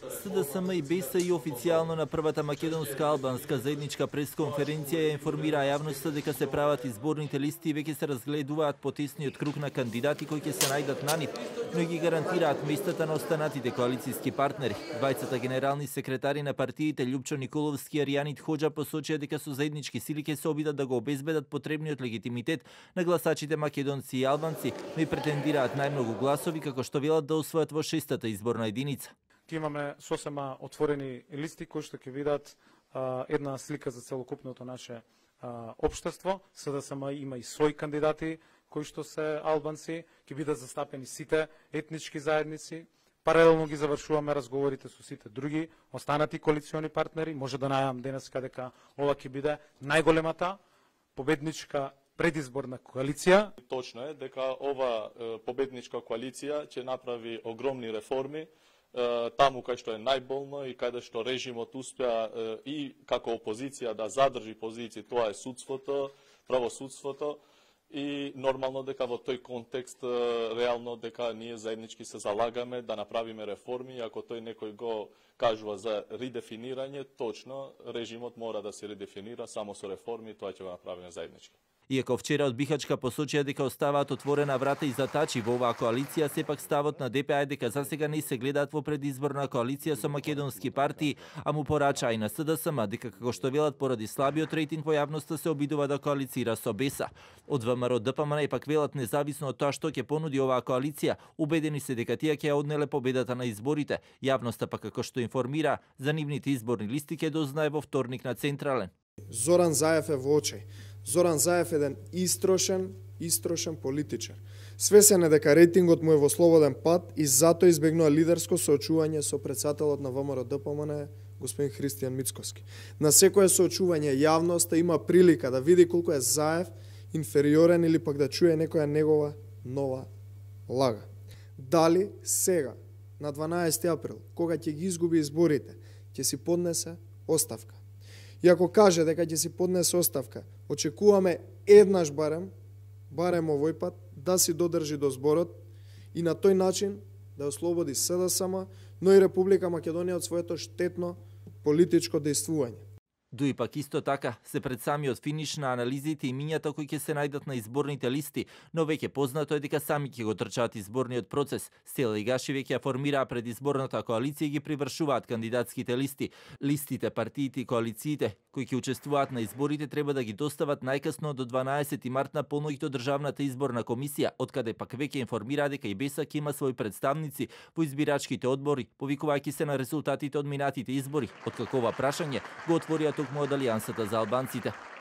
СДСМ и БЕСА и официјално на првата македонска-албанска заедничка пресконференција ја информира јавноста дека се прават изборните листи и веќе се разгледуваат потесниот круг на кандидати кои ќе се најдат на нив, но ги гарантираат местата на останатите коалицијски партнери. Двајцата генерални секретари на партиите Љупчо Николовски и Аријанит Хоџа посочија дека со заеднички сили ќе се обидат да го обезбедат потребниот легитимитет на гласачите македонци и албанци, но и претендираат најмногу гласови како што велат да освојат во 6-та изборна единица. Ќе имаме сосема отворени листи кои што ќе видат една слика за целокупното наше општество. СДСМ има и своји кандидати кои што се албанци, ќе бидат застапени сите етнички заедници. Паралелно ги завршуваме разговорите со сите други останати коалициони партнери. Може да најавам денеска дека ова ќе биде најголемата победничка предизборна коалиција. Точно е дека ова победничка коалиција ќе направи огромни реформи таму кај што е најболно и каде што режимот успеа и како опозиција да задржи позиции, тоа е судството, правосудството, и нормално дека во тој контекст реално дека ние заеднички се залагаме да направиме реформи, ако тој некој го кажува за редефинирање, точно режимот мора да се редефинира само со реформи, тоа ќе го направиме заеднички. Иако вчера од Бихачка посочија дека оставаат отворена врата и затачи во оваа коалиција, сепак ставот на ДПА е дека засега не се гледаат во предизборна коалиција со македонски партии, а му порача и на СДСМ дека како што велат поради слабиот рейтинг во јавноста се обидува да коалицира со БЕСА. Од ВМРО ДПМН пак велат независно од тоа што ќе понуди оваа коалиција, убедени се дека тие ќе ја однеле победата на изборите. Јавноста пак како што информира за нивните изборни листи ќе дознае во вторник на Централен. Зоран Заев е во очај. Зоран Заев е еден истрошен политичар. Свесен е дека рейтингот му е во слободен пат и затоа избегнува лидерско соочување со претседателот на ВМРО ДПМН господин Христијан Мицкоски. На секое соочување јавноста има прилика да види колку е Заев инфериорен или пак да чуе некоја негова нова лага. Дали сега, на 12 април, кога ќе ги изгуби изборите, ќе си поднесе оставка? И ако каже дека ќе си поднесе оставка, очекуваме еднаш барем овој пат, да си додржи до зборот и на тој начин да ослободи СДСМ, но и Република Македонија од своето штетно политичко дејствување. Дуи пак исто така се пред самиот финиш на анализите и мињата кои ќе се најдат на изборните листи, но веќе познато е дека сами ќе го трчаат изборниот процес. Стела и Гаши веќе ја формираа предизборната коалиција и ги привршуваат кандидатските листи. Листите, партиите и коалициите кои ќе учествуваат на изборите треба да ги достават најкасно до 12 март на полноќто Државната изборна комисија, откаде пак веќе информира дека и БЕСА ќе има свои представници во избирачките одбори, повикувајќи се на резултатите од минатите избори, откако ова прашање го отворија токму од Алијансата за албанците.